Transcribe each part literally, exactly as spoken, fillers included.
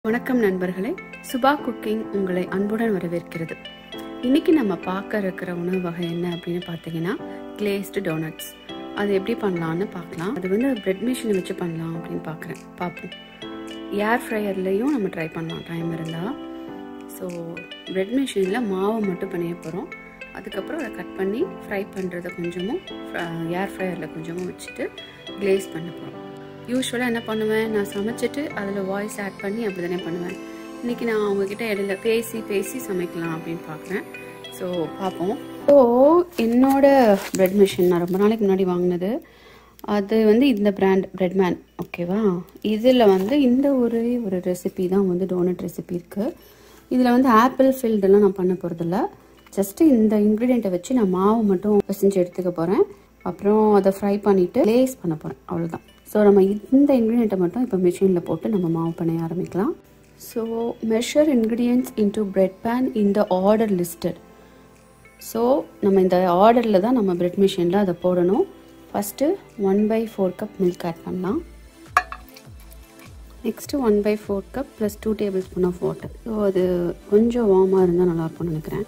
வணக்கம் நண்பர்களே, சுபா குக்கிங் உங்களை அன்புடன் வரவேற்கிறது. இன்னைக்கு நம்ம பார்க்க இருக்கிற உணவு வகை என்ன அப்படின்னு பார்த்தீங்கன்னா கிளேஸ்டு டோனட்ஸ். அது எப்படி பண்ணலான்னு பார்க்கலாம். அது வந்து பிரெட் மிஷினை வச்சு பண்ணலாம் அப்படின்னு பார்க்குறேன். பார்ப்போம். ஏர் ஃப்ரையர்லேயும் நம்ம ட்ரை பண்ணலாம் டைம் இருந்தால். ஸோ பிரெட் மிஷினில் மாவை மட்டும் பண்ணிய போகிறோம். அதுக்கப்புறம் அதை கட் பண்ணி ஃப்ரை பண்ணுறதை கொஞ்சமும் ஏர் ஃப்ரையரில் கொஞ்சமும் வச்சுட்டு கிளேஸ் பண்ண போகிறோம். யூஸ்வலாக என்ன பண்ணுவேன், நான் சமைச்சிட்டு அதில் வாய்ஸ் ஆட் பண்ணி அப்படி தானே பண்ணுவேன். இன்றைக்கி நான் அவங்கக்கிட்ட இடையில பேசி பேசி சமைக்கலாம் அப்படின்னு பார்க்குறேன். ஸோ பார்ப்போம். ஸோ என்னோடய ப்ரெட் மிஷின் நான் ரொம்ப நாளைக்கு முன்னாடி வாங்கினது. அது வந்து இந்த பிராண்ட் பிரெட்மேன், ஓகேவா. இதில் வந்து இந்த ஒரு ஒரு ரெசிபி தான் வந்து டோனட் ரெசிபி இருக்குது. இதில் வந்து ஆப்பிள் ஃபில்டெல்லாம் நான் பண்ண போகிறதில்ல. ஜஸ்ட்டு இந்த இன்க்ரீடியண்ட்டை வச்சு நான் மாவு மட்டும் பிசைஞ்சு எடுத்துக்க போகிறேன். அப்புறம் அதை ஃப்ரை பண்ணிவிட்டு லேஸ் பண்ண போகிறேன், அவ்வளோதான். ஸோ நம்ம இந்த இன்க்ரீடியண்ட்டை மட்டும் இப்போ மிஷினில் போட்டு நம்ம மாவு பண்ண ஆரம்பிக்கலாம். So measure ingredients into bread pan in the order listed. So நம்ம இந்த ஆர்டரில் தான் நம்ம பிரெட் மிஷினில் அதை போடணும். First one by four cup milk add பண்ணலாம். Next one by four cup plus two tablespoon of water. So அது கொஞ்சம் வார்மாக இருந்தால் நல்லாயிருக்கும்னு நினைக்கிறேன்.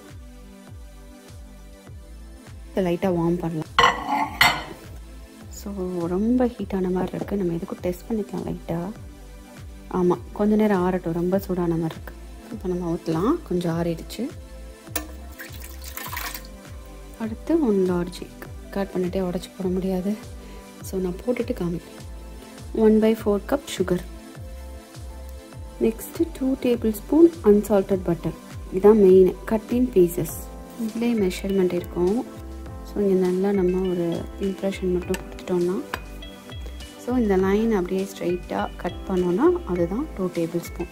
இதை லைட்டாக வார்ம் பண்ணலாம். ஸோ ரொம்ப ஹீட்டான மாதிரி இருக்குது. நம்ம எதுக்கும் டெஸ்ட் பண்ணிக்கலாம் லைட்டாக. ஆமாம், கொஞ்சம் நேரம் ஆறட்டும். ரொம்ப சூடான மாதிரி இருக்குது. இப்போ நம்ம ஊற்றலாம். கொஞ்சம் ஆறிடுச்சு. அடுத்து ஒன் லார்ஜ் எக் கட் பண்ணிகிட்டே உடச்சி போட முடியாது. ஸோ நான் போட்டுட்டு காமிப்பேன். One by four cup sugar. Next two tablespoon unsalted butter. இதுதான் மெயின். Cut in pieces. இதுலேயே மெஷர்மெண்ட் இருக்கும். ஸோ இங்கே நல்லா நம்ம ஒரு இம்ப்ரெஷன் மட்டும் கொடுத்துட்டோம்னா, ஸோ இந்த லைன் அப்படியே ஸ்ட்ரைட்டாக கட் பண்ணோன்னா அதுதான் டூ டேபிள் ஸ்பூன்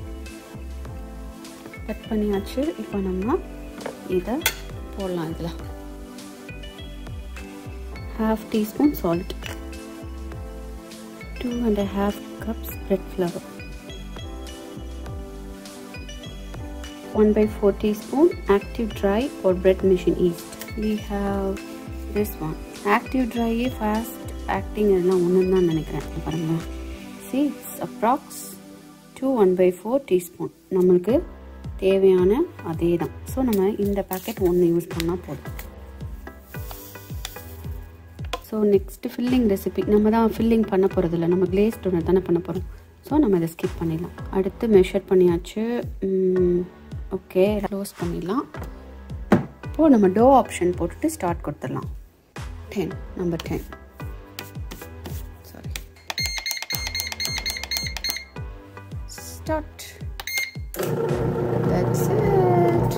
கட் பண்ணியாச்சு. இப்போ நம்ம இதை போடலாம். இதில் half teaspoon salt, two and half cups bread flour, one by four teaspoon active dry or bread machine yeast. We have this one. Active dry fast acting எல்லாம் ஒன்று தான் நினைக்கிறேன். பாருங்க, seeds approx two one by four teaspoon. நம்மளுக்கு தேவையான அதே தான். So நம்ம இந்த பேக்கெட் ஒன்று யூஸ் பண்ணால் போதும். So next filling recipe. நம்ம தான் ஃபில்லிங் பண்ண போகிறதில்ல, நம்ம கிளேஸ் டோனட் தானே பண்ண போகிறோம். ஸோ நம்ம இதை ஸ்கிப் பண்ணிடலாம். அடுத்து மெஷர் பண்ணியாச்சு. ஓகே, க்ளோஸ் பண்ணிடலாம். இப்போது நம்ம டோ ஆப்ஷன் போட்டுட்டு ஸ்டார்ட் கொடுத்துடலாம். Ten number ten sorry start. That's it.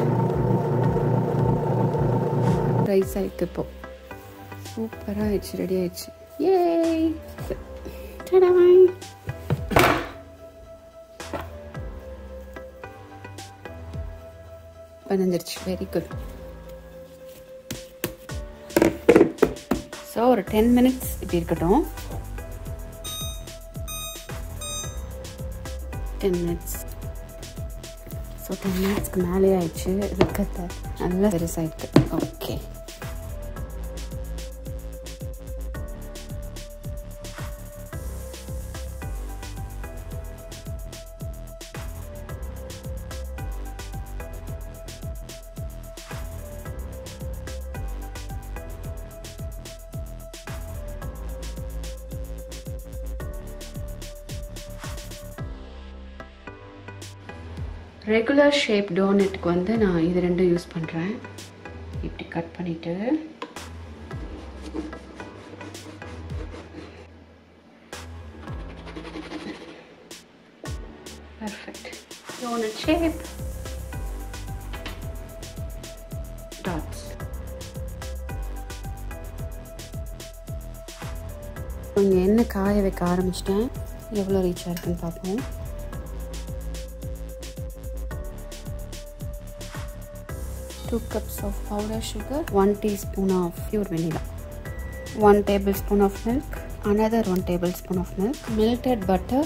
Rise ஆகிட்டு இப்போ சூப்பராக ஆயிடுச்சு, ரெடி ஆயிடுச்சு. ஏய் டடாய். பண்ணிருச்சு. Very good. ஸோ ஒரு டென் மினிட்ஸ் இப்படி இருக்கட்டும். டென் மினிட்ஸ் ஸோ டென் மினிட்ஸ்க்கு மேலே ஆயிடுச்சு. இருக்கத்தை நல்லா பெருசாயிருக்கு. ஓகே, ரெகுலர் ஷேப் டோனட்டுக்கு வந்து நான் இது ரெண்டும் யூஸ் பண்ணுறேன். இப்படி கட் பண்ணிவிட்டு பர்ஃபெக்ட் டோனட் ஷேப் டாட்ஸ். இங்கே எண்ணெய் காய வைக்க ஆரம்பிச்சிட்டேன். எவ்வளோ ரீச்சாக இருக்குன்னு பார்ப்போம். two cups of powder sugar, one teaspoon of pure vanilla, one tablespoon of milk, another one tablespoon of milk, melted butter,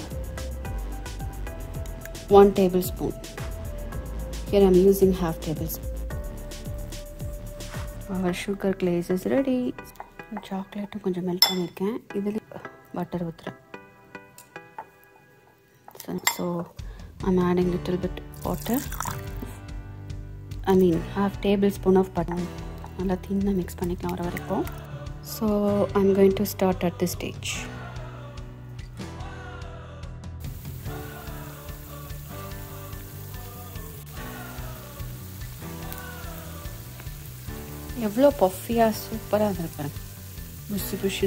one tablespoon. Here I am using half tablespoon. Our sugar glaze is ready. Chocolate கொஞ்சம் melt பண்ணிருக்கேன். இதில் butter ஊத்துறேன். So I'm adding little bit water. I mean half tablespoon of butter. நல்லா thin-ஆ mix பண்ணிக்கலாம் வர வரைக்கும். So I'm going to start at this stage. எவ்வளோ பஃபியாக சூப்பராக இருப்பேன் புஷு புஷு.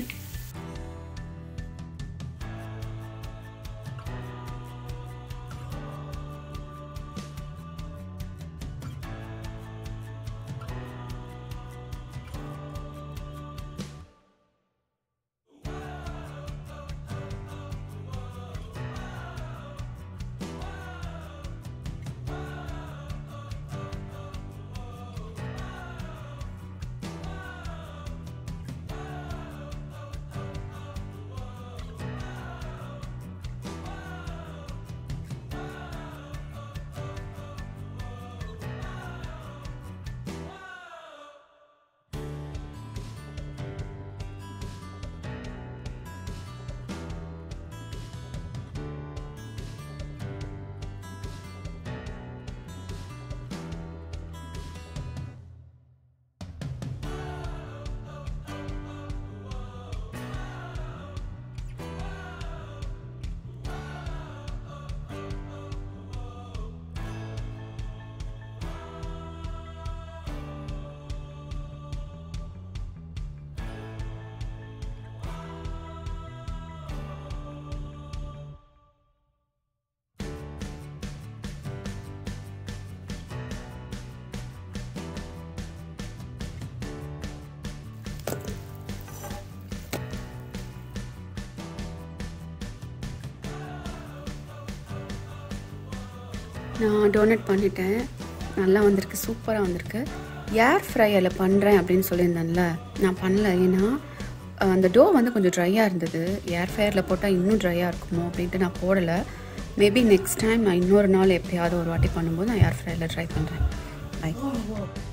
நான் டோனட் பண்ணிட்டேன், நல்லா வந்திருக்கு, சூப்பராக வந்திருக்கு. ஏர் ஃப்ரையரில் பண்ணுறேன் அப்படின்னு சொல்லியிருந்தேன்ல, நான் பண்ணல. ஏன்னா அந்த டோ வந்து கொஞ்சம் ட்ரையாக இருந்தது. ஏர் ஃப்ரையரில் போட்டால் இன்னும் ட்ரையாக இருக்குமோ அப்படின்ட்டு நான் போடலை. மேபி நெக்ஸ்ட் டைம் நான் இன்னொரு நாள் எப்பயாவது ஒரு வாட்டி பண்ணும்போது நான் ஏர் ஃப்ரையரில் ட்ரை பண்ணுறேன். பை.